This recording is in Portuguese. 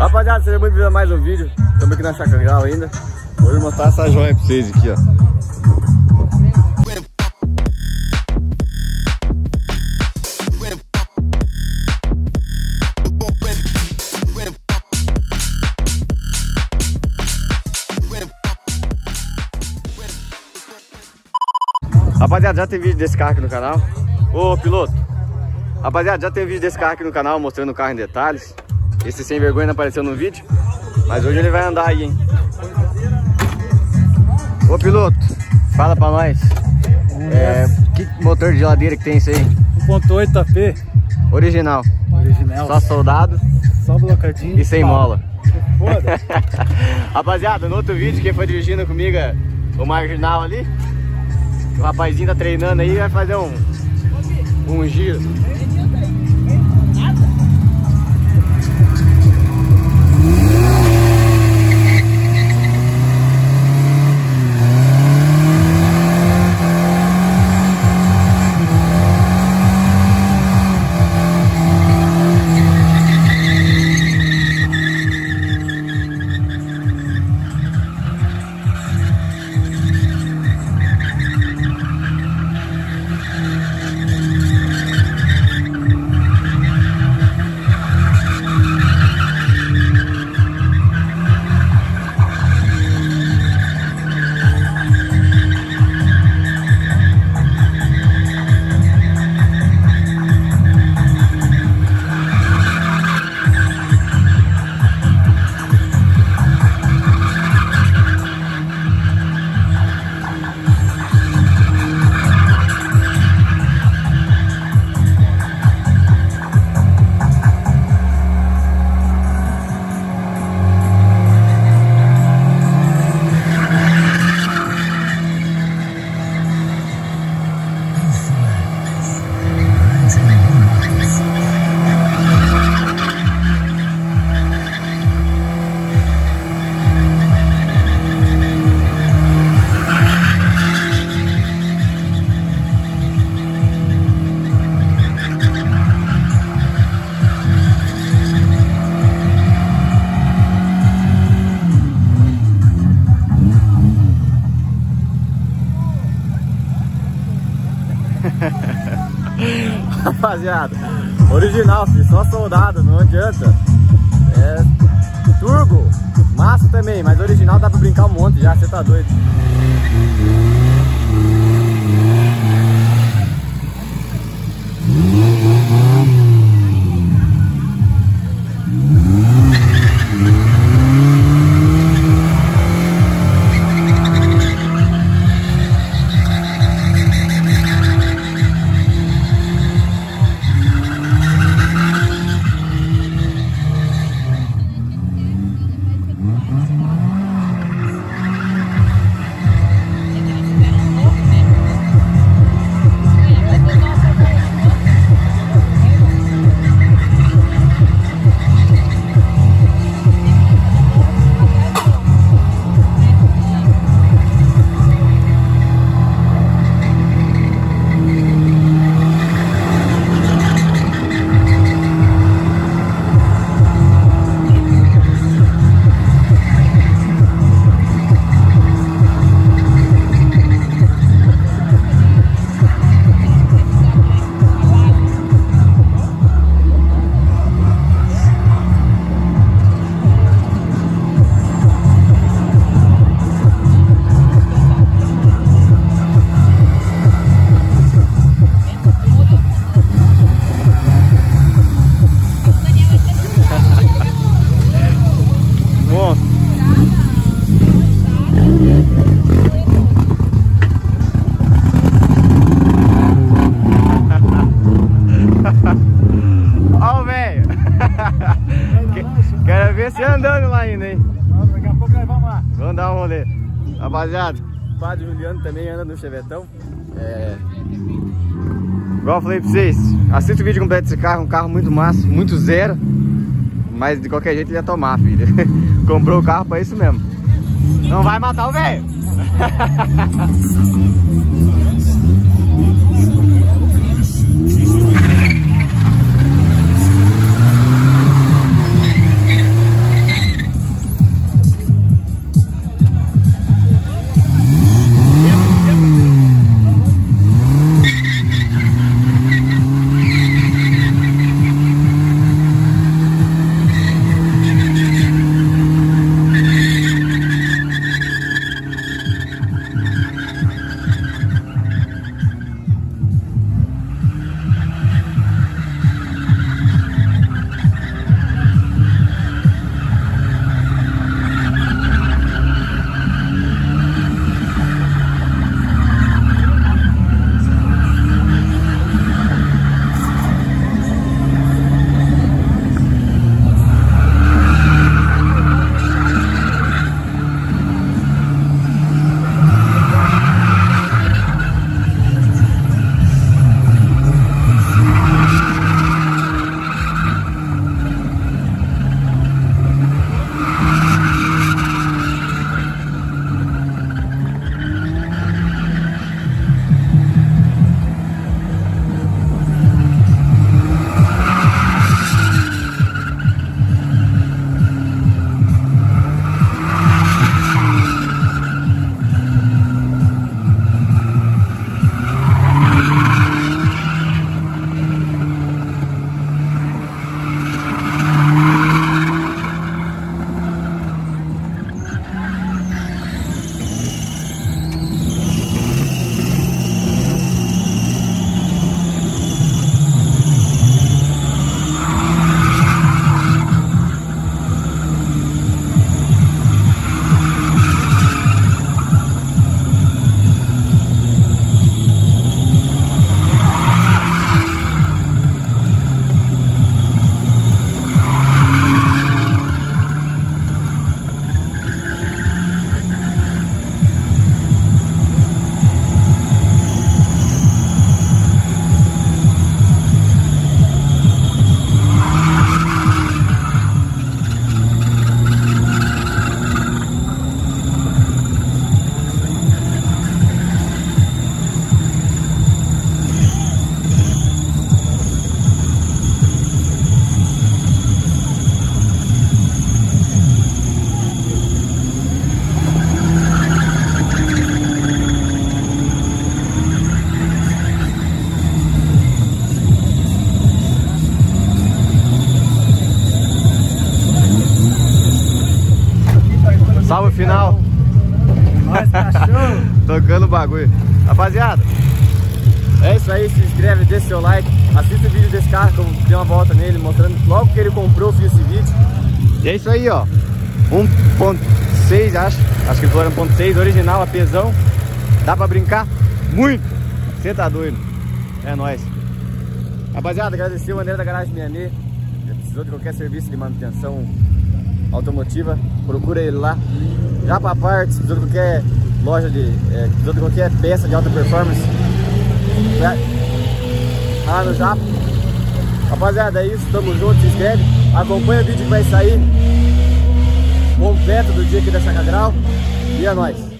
Rapaziada, seja muito bem-vindo a mais um vídeo. Estamos aqui na Chácara Grau ainda. Vou mostrar essa joia pra vocês aqui, ó. Rapaziada, já tem vídeo desse carro aqui no canal. Ô, piloto. Rapaziada, já tem vídeo desse carro aqui no canal mostrando o carro em detalhes. Esse sem vergonha não apareceu no vídeo, mas hoje ele vai andar aí, hein. Ô, piloto, fala pra nós. Que motor de geladeira que tem isso aí? 1.8 AP. Original. Só soldado. Só blocadinho. E sem mola. Foda. Rapaziada, no outro vídeo, quem foi dirigindo comigo é o Marginal ali. O rapazinho tá treinando aí, vai fazer um giro. Rapaziada, original, filho, só soldado, não adianta. É turbo, massa também, mas original dá pra brincar um monte já, você tá doido. Ó, velho. Quero ver você andando lá ainda, hein? Daqui a pouco nós vamos lá. Vamos dar um rolê. Rapaziada, o Padre Juliano também anda no Chevetão. Igual eu falei pra vocês, assista o vídeo completo desse carro, um carro muito massa, muito zero. Mas de qualquer jeito ele ia tomar, filho. Comprou o carro pra isso mesmo. Não vai matar o velho. Salve final. Nós, cachorro. Tocando o bagulho. Rapaziada, é isso aí. Se inscreve, deixa seu like. Assista o vídeo desse carro, que eu dei uma volta nele, mostrando logo que ele comprou, eu fiz esse vídeo. E é isso aí, ó. 1.6, acho que foi 1.6, original, apesão. Dá pra brincar muito. Você tá doido. É nóis. Rapaziada, agradecer o André da Garagem Mianê. Precisou de qualquer serviço de manutenção automotiva, procura ele lá. Japa Parts, precisou de qualquer loja precisou de qualquer peça de alta performance, lá no Japa. Rapaziada, é isso, tamo junto, se inscreve, acompanha o vídeo que vai sair completo do dia aqui da Chaca Grau. E é nóis.